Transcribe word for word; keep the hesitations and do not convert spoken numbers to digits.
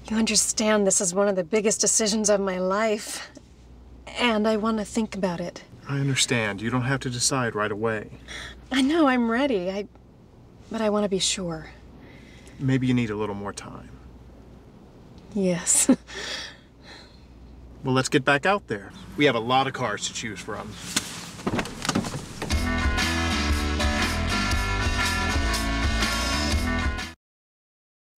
You understand this is one of the biggest decisions of my life, and I want to think about it. I understand. You don't have to decide right away. I know I'm ready, I, but I want to be sure. Maybe you need a little more time. Yes. Well, let's get back out there. We have a lot of cars to choose from.